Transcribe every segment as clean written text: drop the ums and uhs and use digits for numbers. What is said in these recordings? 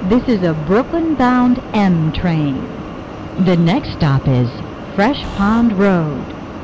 This is a Brooklyn-bound M train. The next stop is Fresh Pond Road.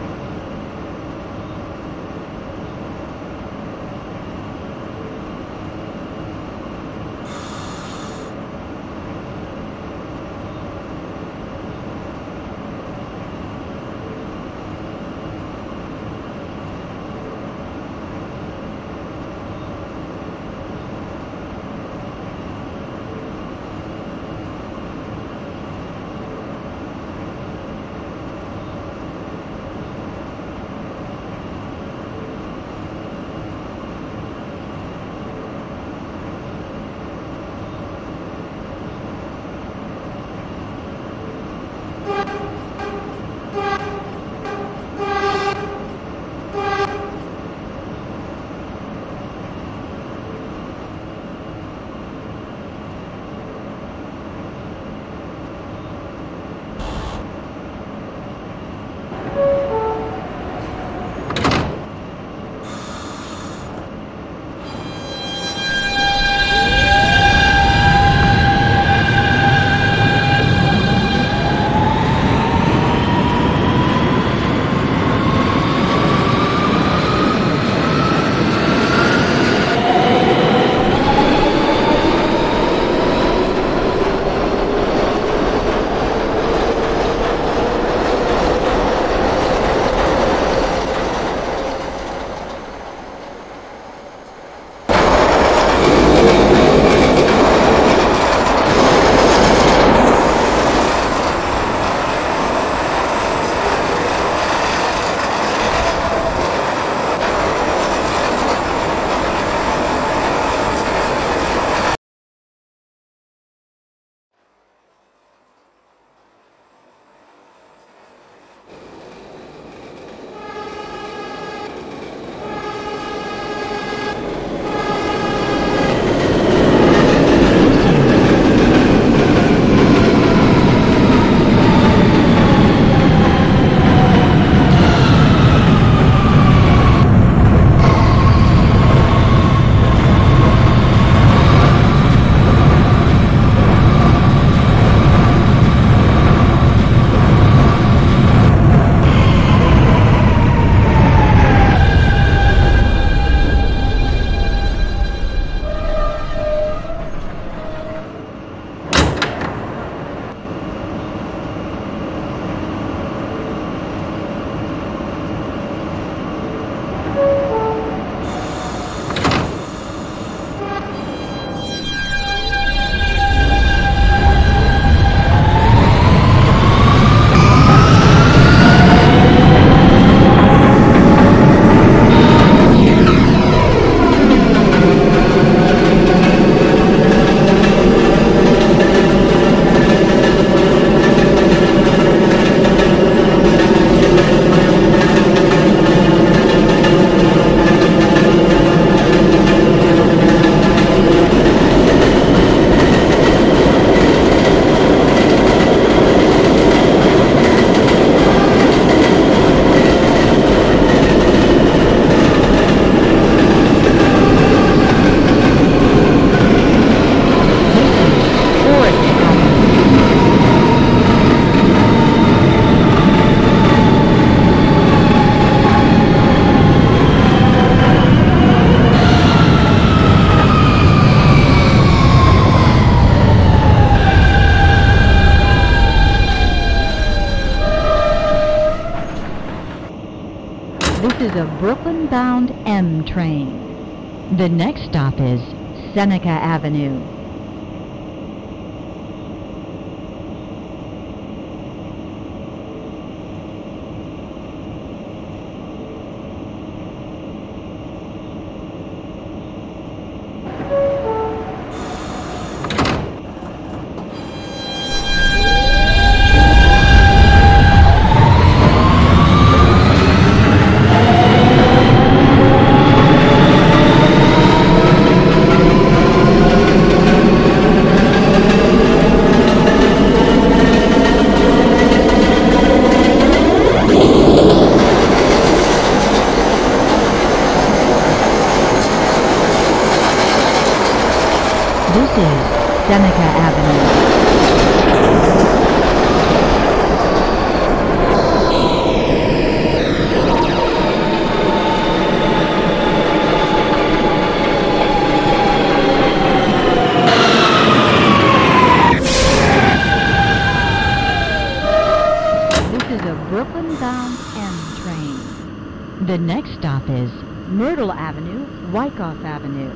This is a Brooklyn-bound M train. The next stop is Seneca Avenue. This is Seneca Avenue. This is a Brooklyn-bound M train. The next stop is Myrtle Avenue, Wyckoff Avenue.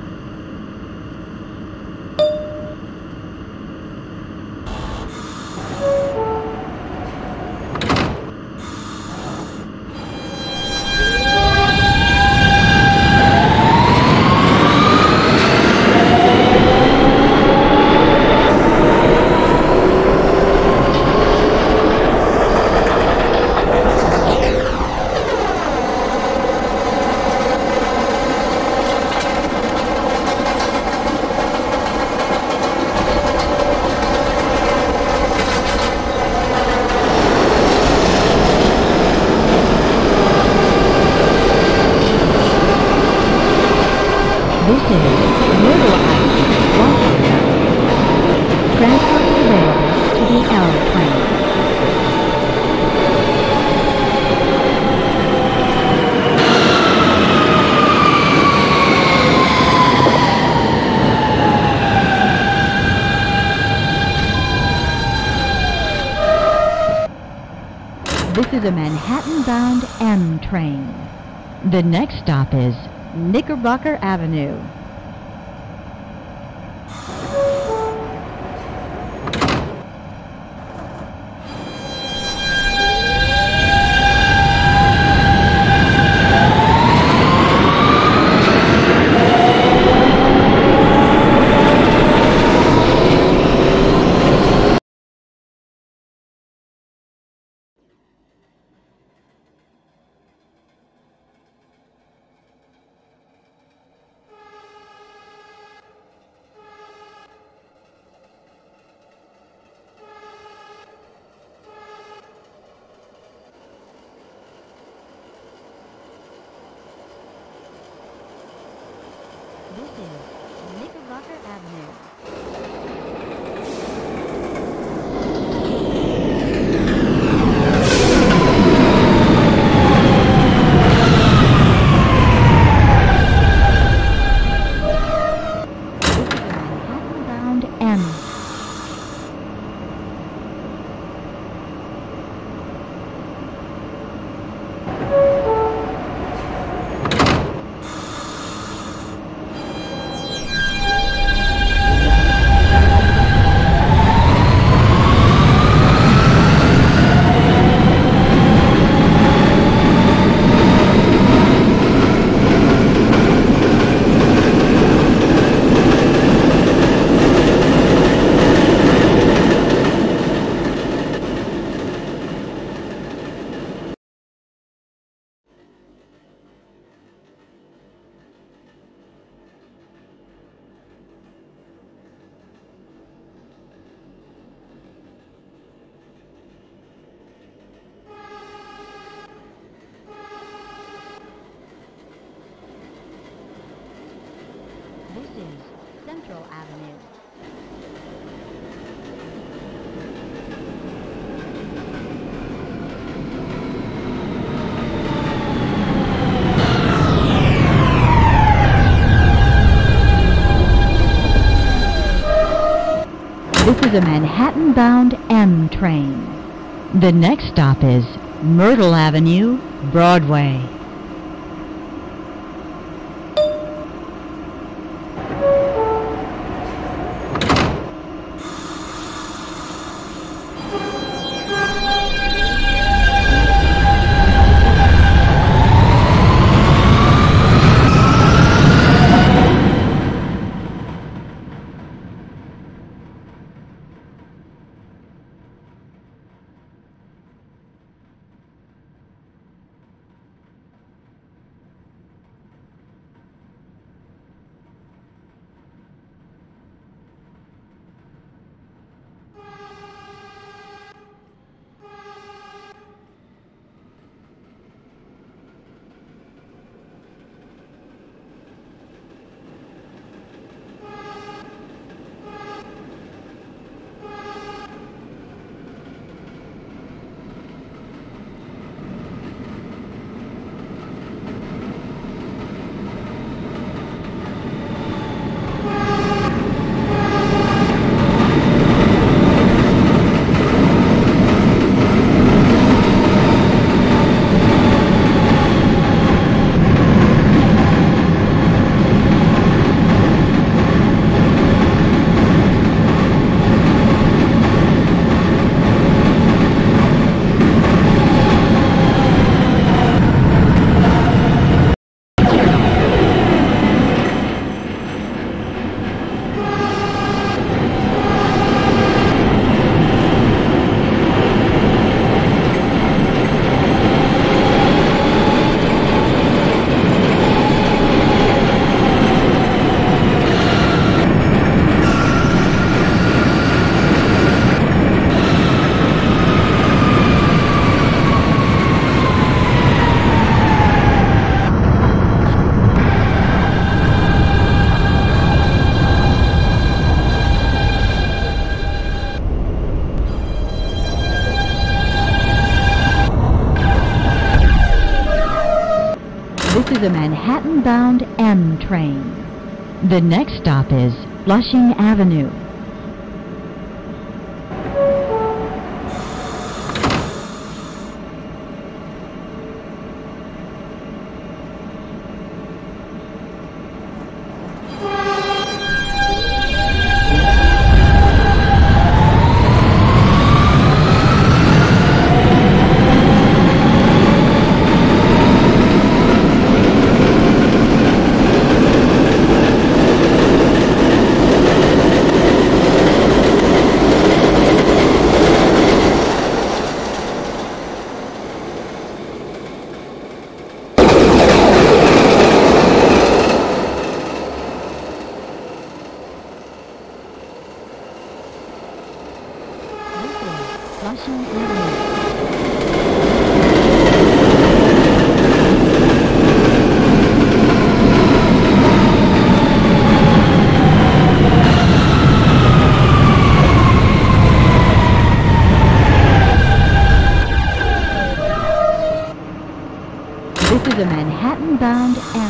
This is Myrtle Avenue, Wyckoff Avenue. Transport is available to the L train. This is a Manhattan-bound M train. The next stop is Knickerbocker Avenue. This is Knickerbocker Avenue. This is a Manhattan-bound M. This is Central Avenue. This is a Manhattan-bound M train. The next stop is Myrtle Avenue, Broadway. a Manhattan-bound M train. The next stop is Flushing Avenue. Flushing Avenue. This is a Manhattan-bound M.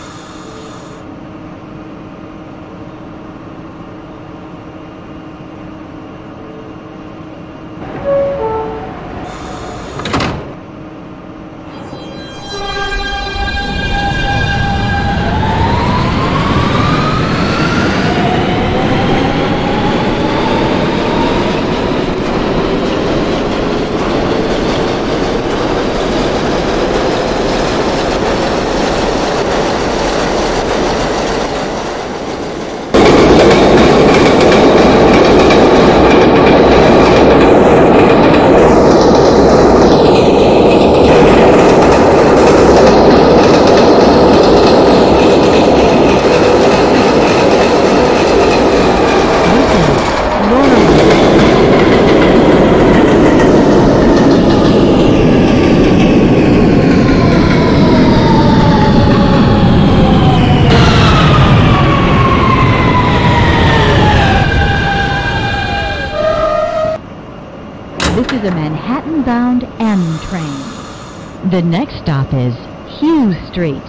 This is a Manhattan-bound M train. The next stop is Hughes Street.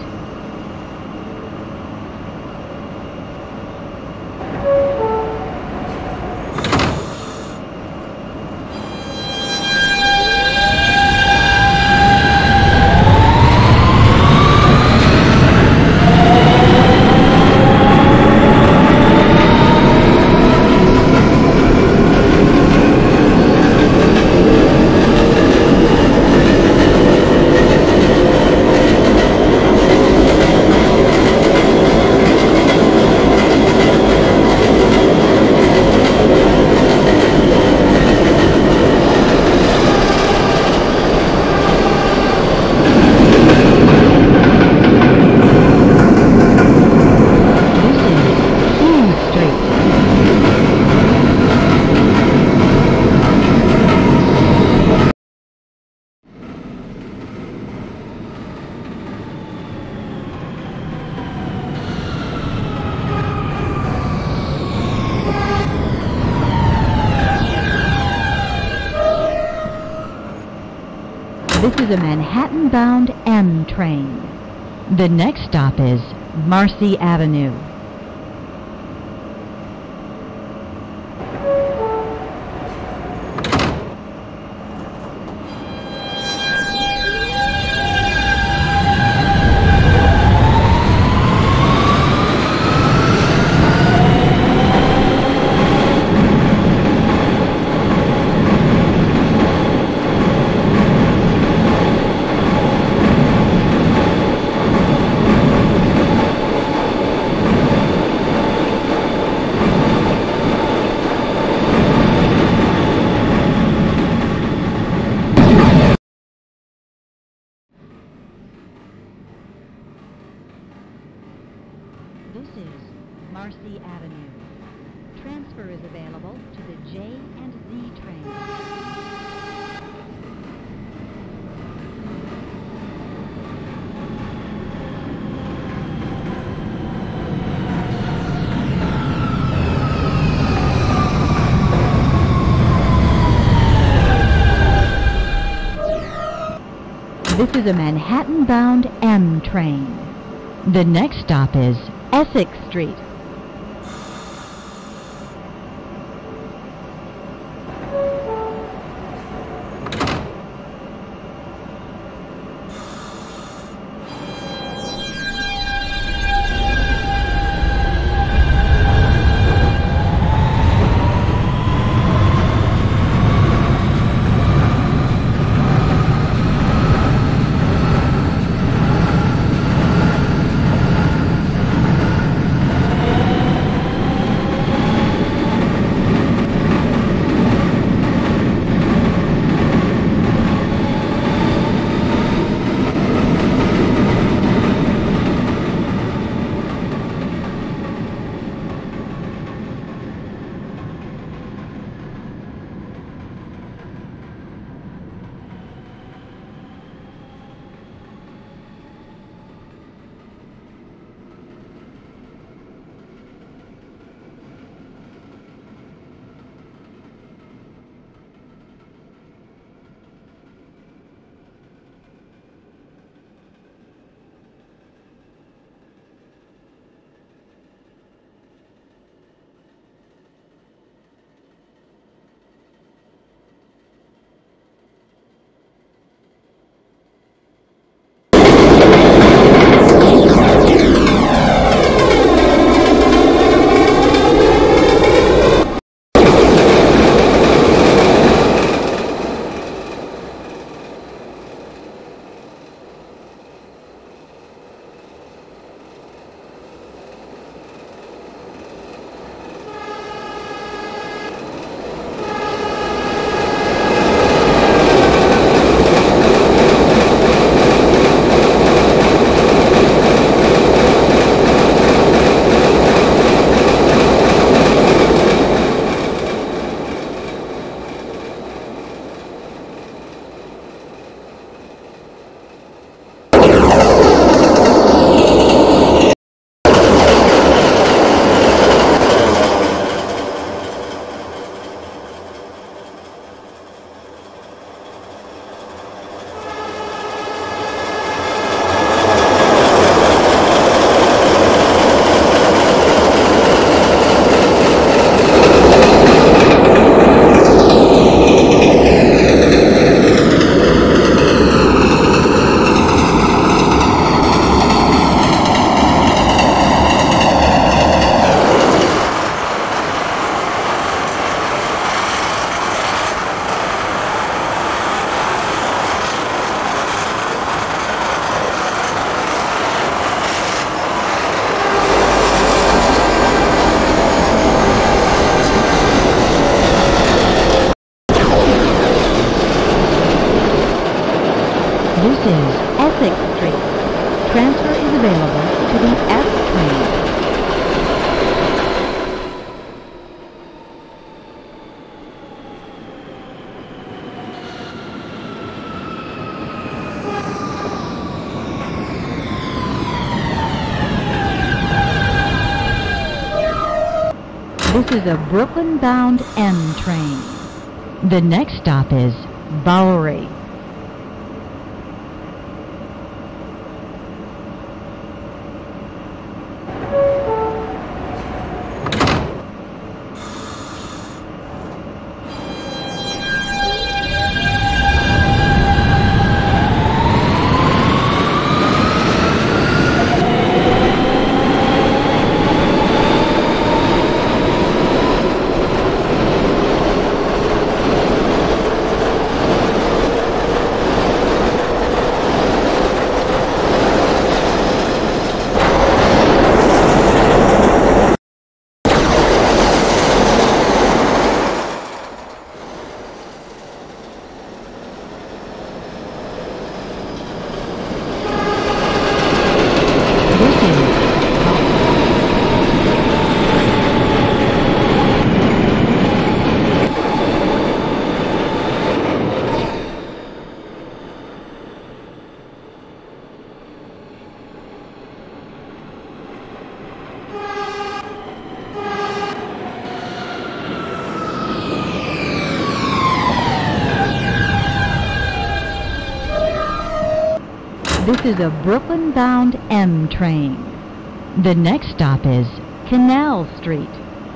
This is a Manhattan-bound M train. The next stop is Marcy Avenue. This is Marcy Avenue. Transfer is available to the J and Z train. This is a Manhattan-bound M train. The next stop is Essex Street. This is Essex Street. Transfer is available to the F train. This is a Brooklyn-bound M train. The next stop is Bowery. This is a Brooklyn-bound M train. The next stop is Canal Street.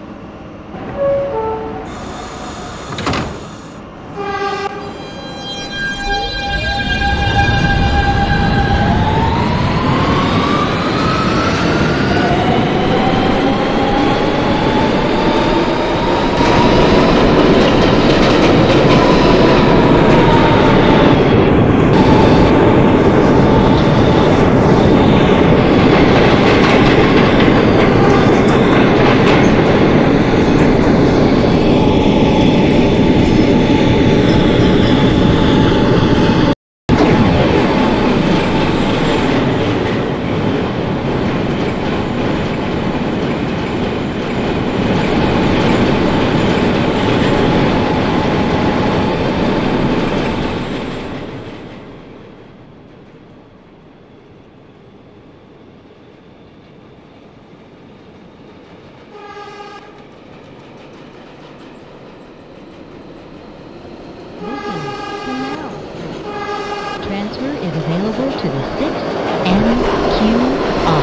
Transfer is available to the 6th NQR.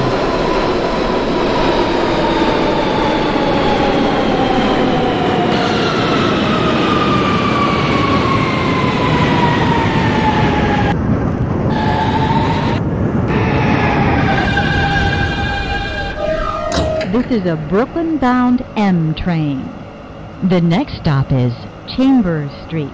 This is a Brooklyn-bound M train. The next stop is Chambers Street.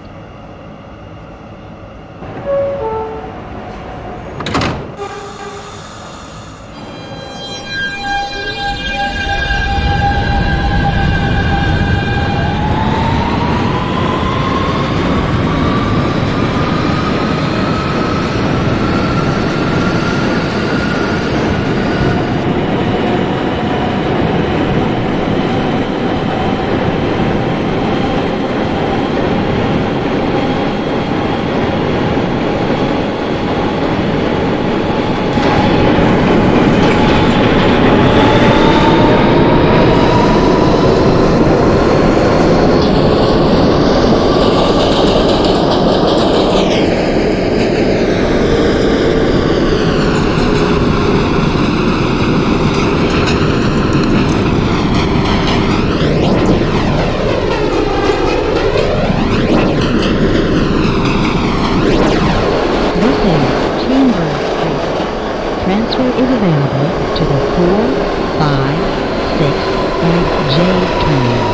Transfer is available to the 4, 5, 6, and J trains.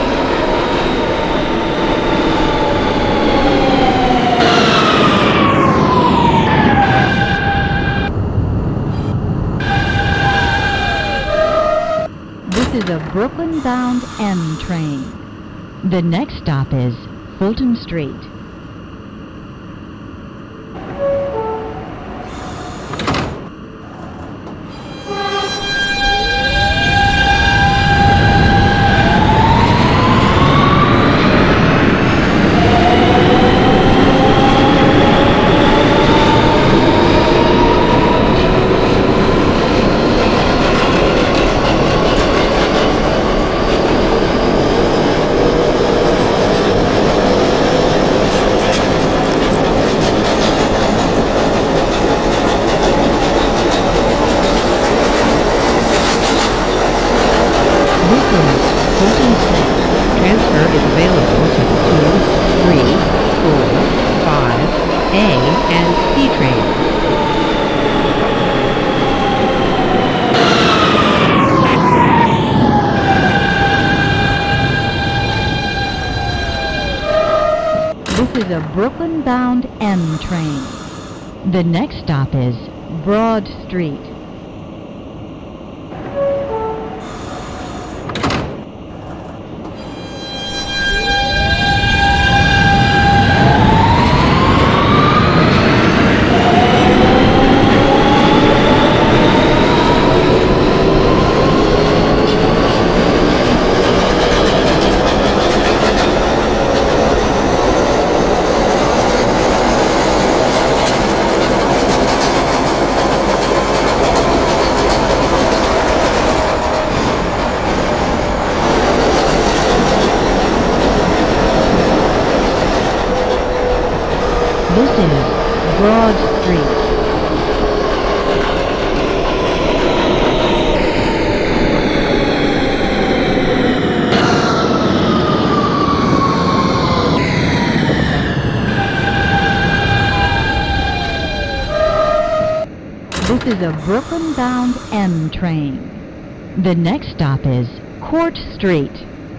This is a Brooklyn-bound M train. The next stop is Fulton Street. Transfer is available to the 2, 3, 4, 5, A, and C trains. This is a Brooklyn-bound M train. The next stop is Broad Street. This is Broad Street. is a Brooklyn-bound M train. The next stop is Court Street.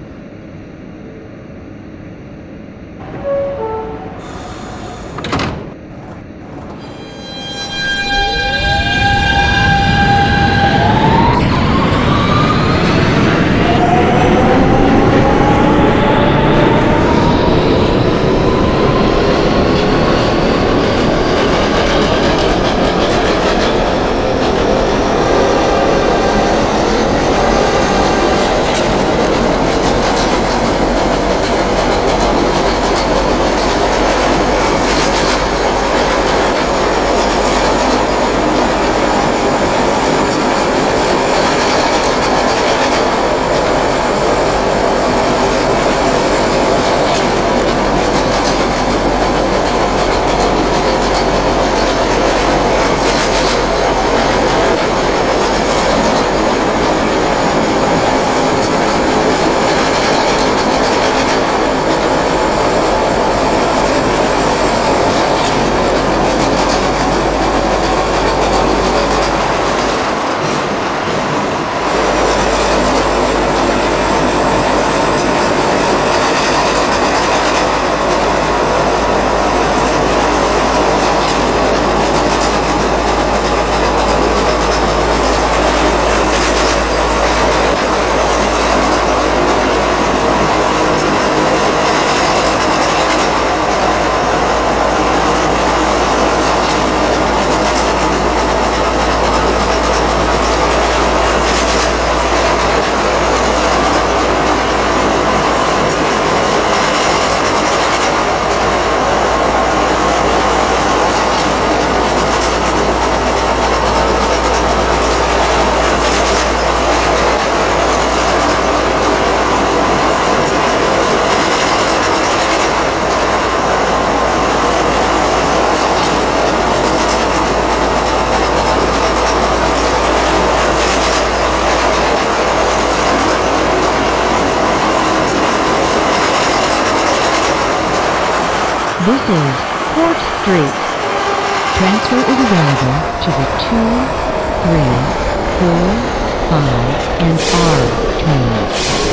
This is Court Street. Transfer is available to the 2, 3, 4, 5, and R trains.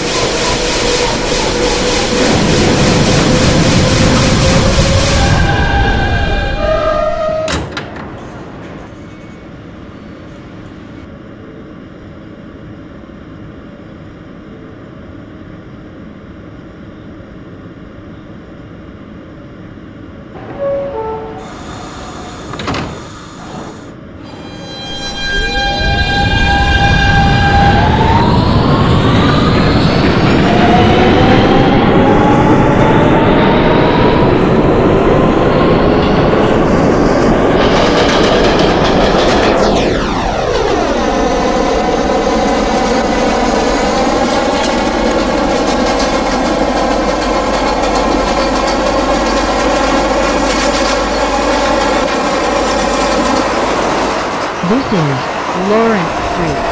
This is Lawrence Street.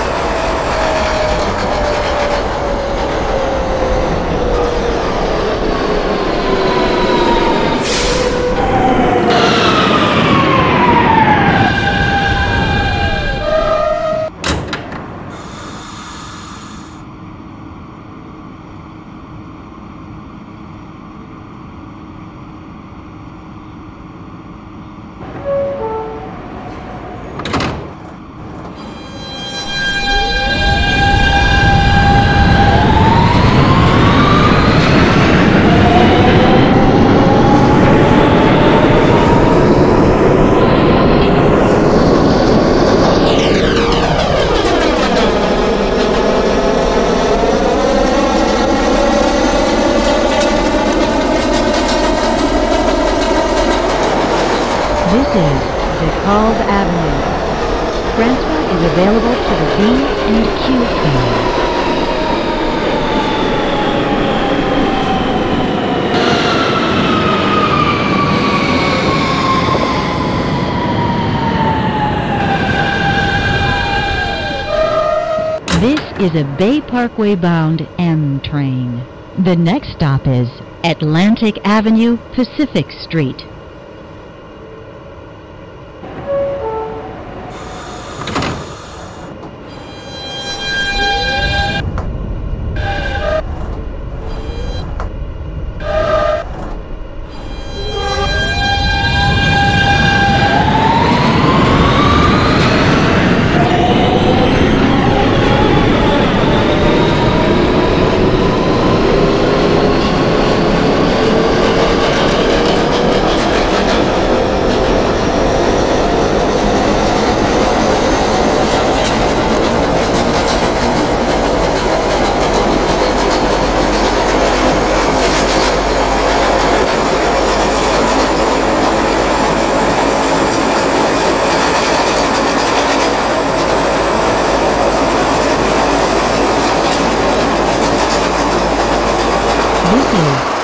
This is DeKalb Avenue. Transfer is available to the B and Q trains. This is a Bay Parkway bound M train. The next stop is Atlantic Avenue, Pacific Street.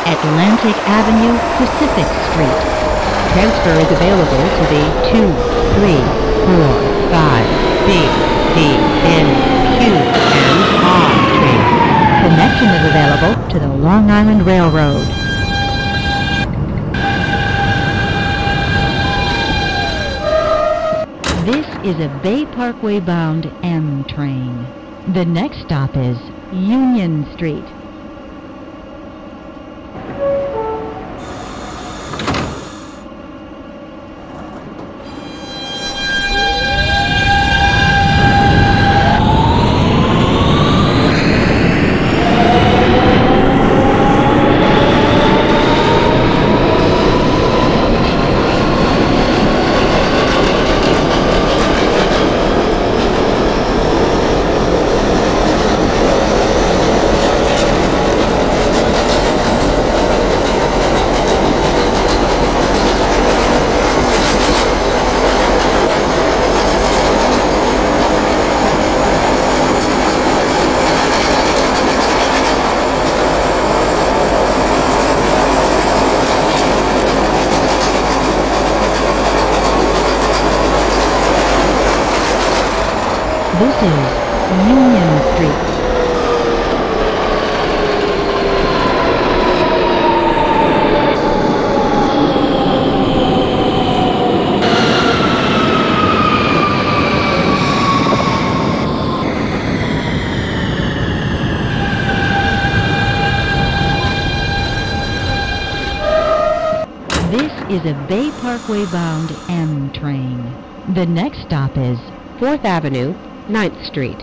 Atlantic Avenue, Pacific Street. Transfer is available to the 2, 3, 4, 5, B, D, N, Q, and R trains. Connection is available to the Long Island Railroad. This is a Bay Parkway bound M train. The next stop is Union Street. This is Union Street. This is a Bay Parkway bound M train. The next stop is 4th Avenue, 9th Street.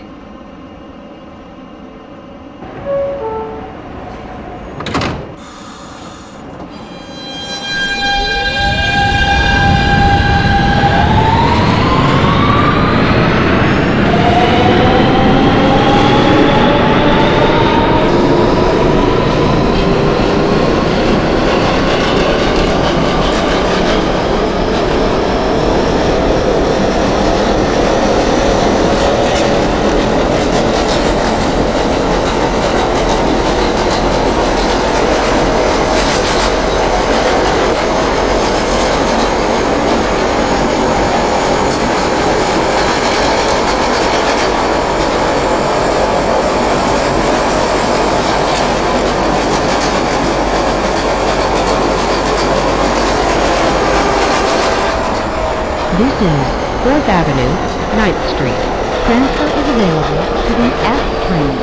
This is 4th Avenue, 9th Street. transfer is available to the F train.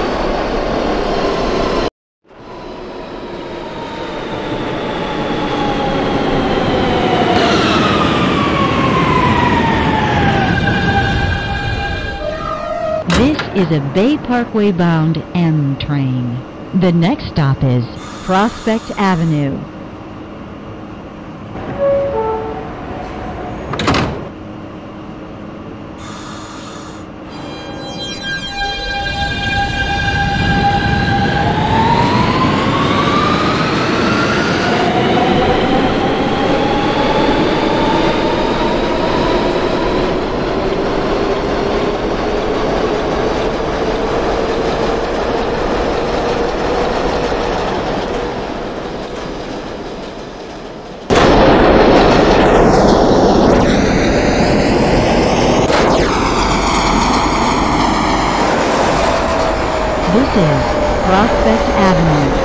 This is a Bay Parkway bound M train. The next stop is Prospect Avenue. This is Prospect Avenue.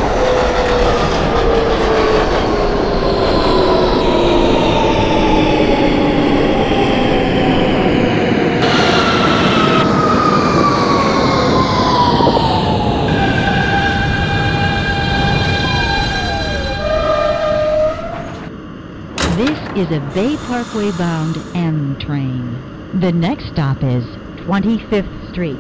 This is a Bay Parkway bound M train. The next stop is 25th Street.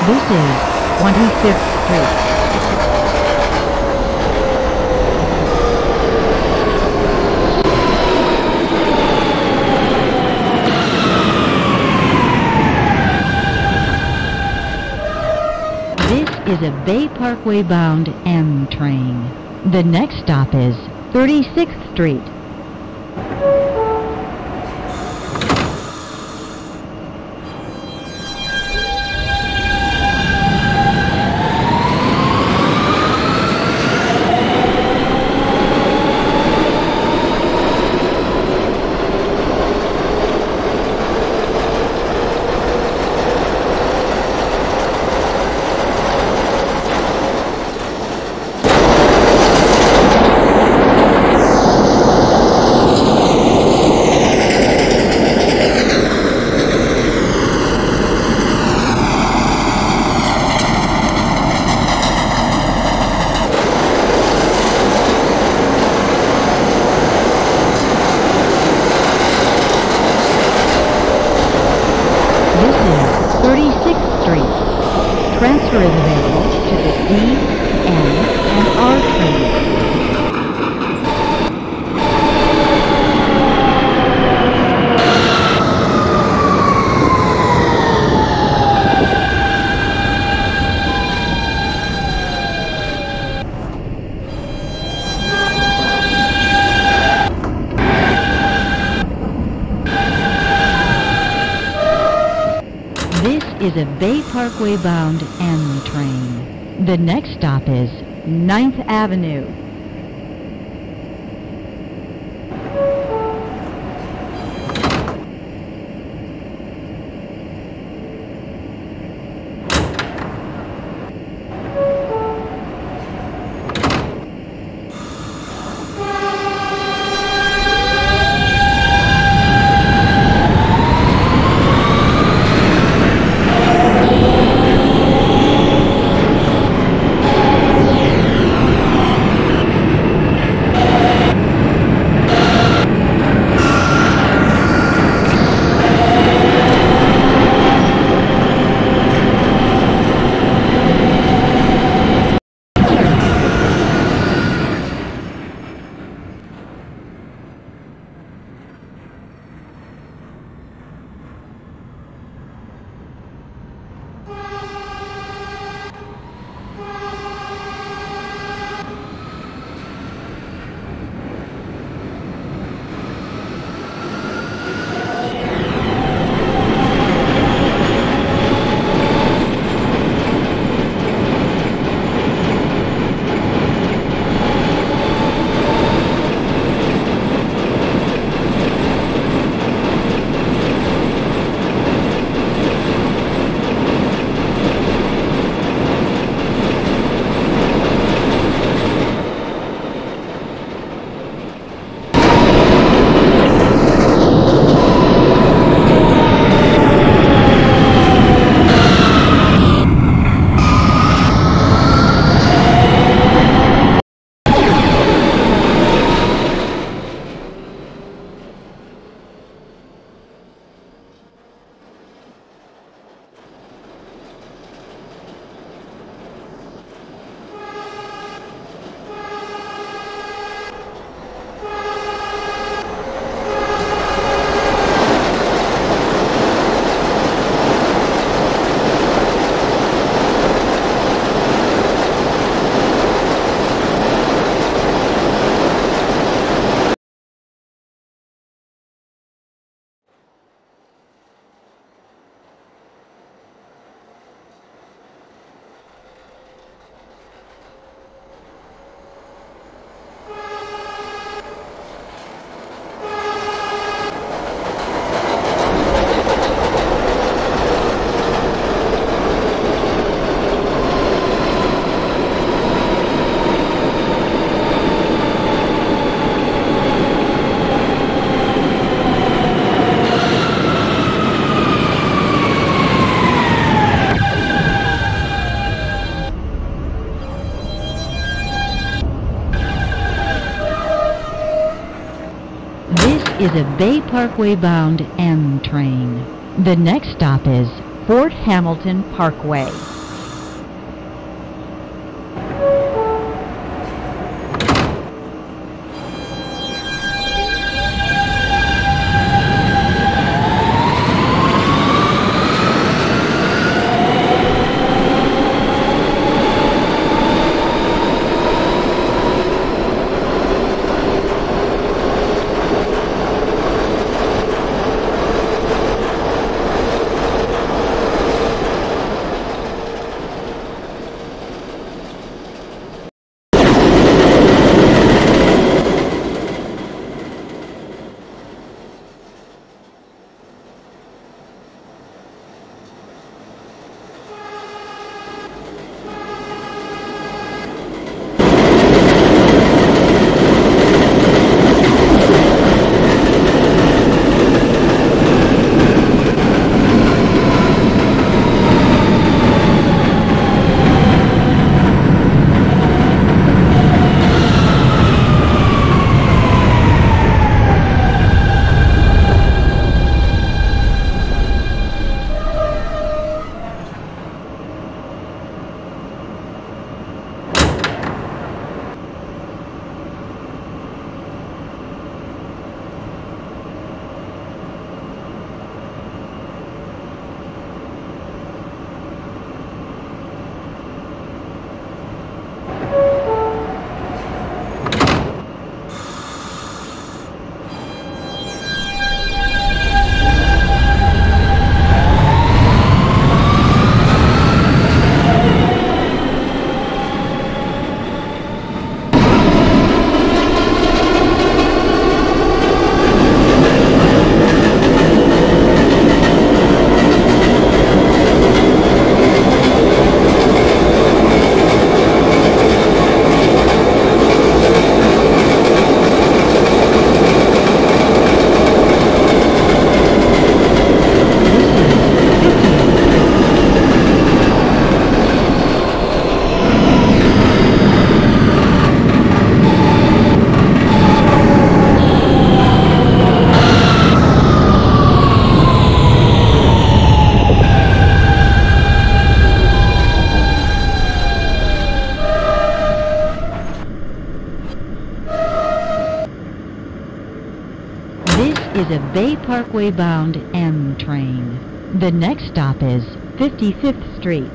This is 25th Street. This is a Bay Parkway bound M train. The next stop is 36th Street. Transfer is available to the D, N, and R trains. This is a Bay Parkway bound M train. The next stop is 9th Avenue. is a Bay Parkway bound M train. The next stop is Fort Hamilton Parkway. is a Bay Parkway bound M train. The next stop is 55th Street.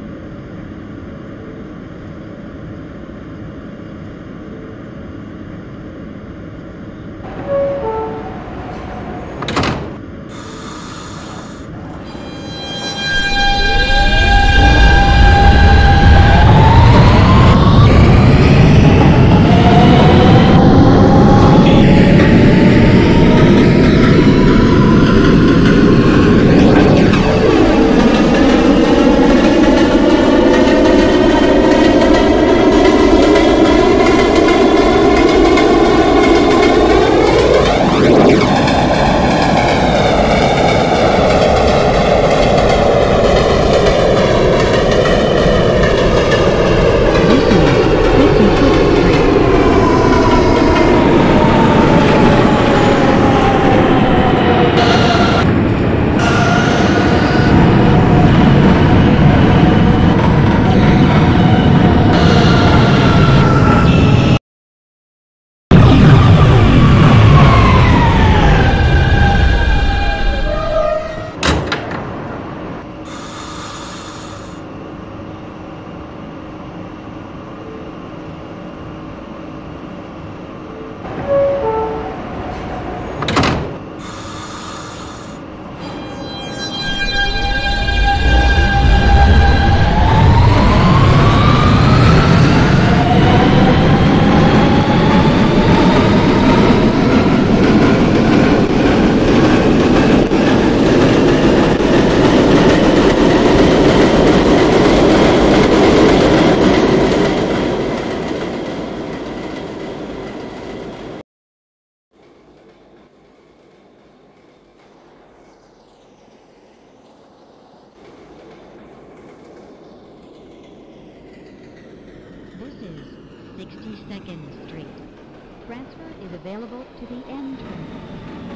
This is 62nd Street. Transfer is available to the N train.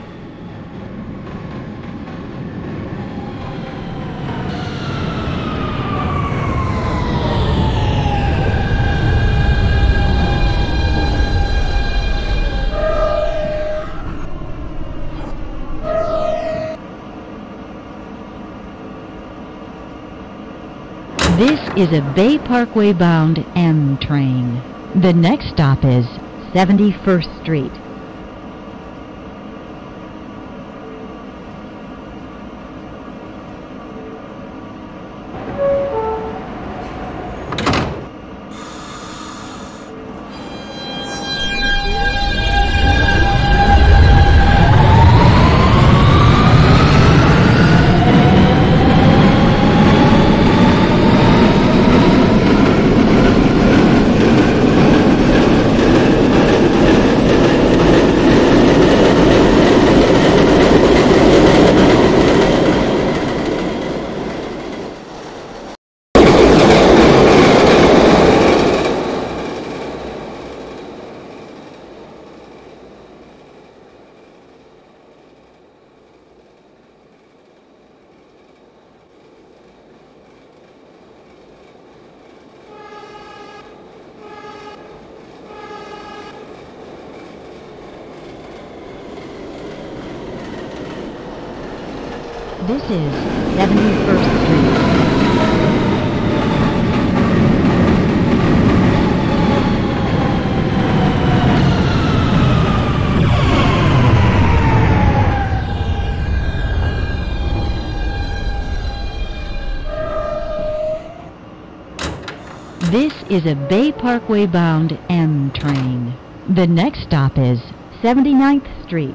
This is a Bay Parkway bound M train. The next stop is 71st Street. This is 71st Street. This is a Bay Parkway bound M train. The next stop is 79th Street.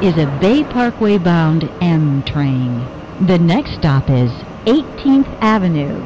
is a Bay Parkway bound M train. The next stop is 18th Avenue.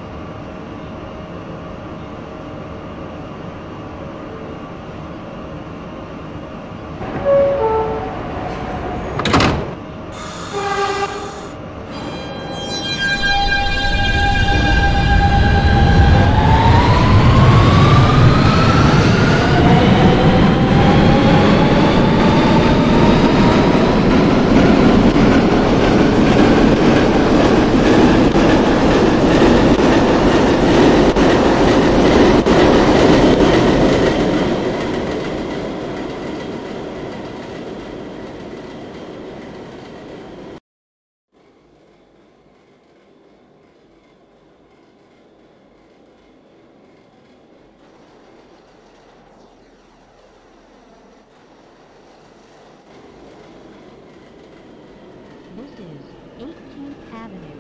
This is 18th Avenue.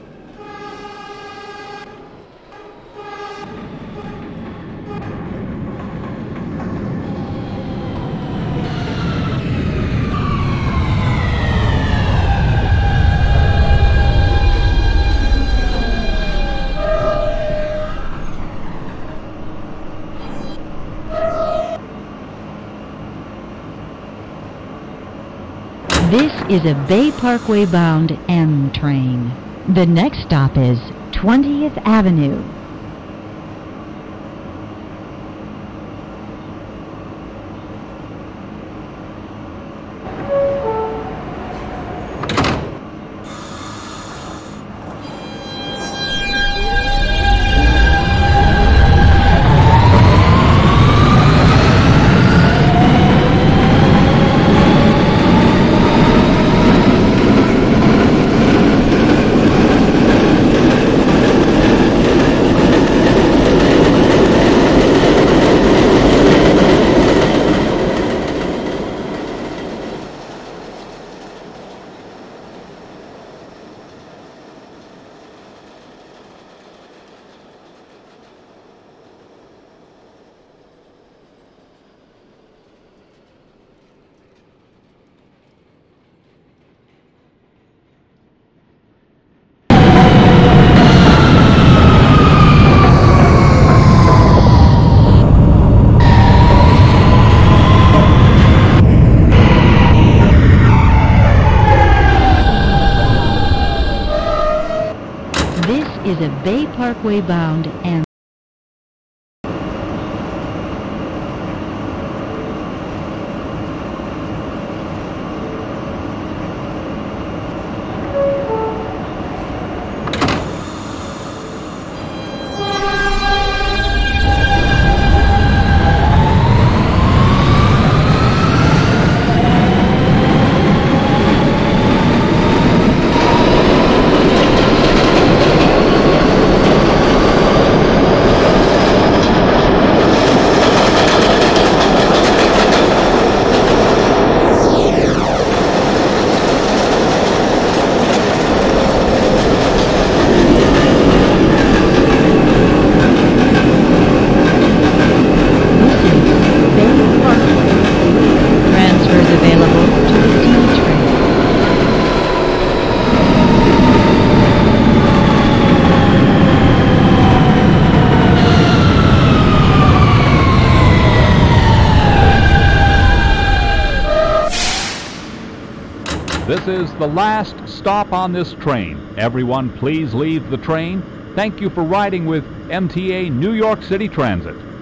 This is a Bay Parkway bound M train. The next stop is 20th Avenue. This is a Bay Parkway bound M. This is the last stop on this train. Everyone, please leave the train. Thank you for riding with MTA New York City Transit.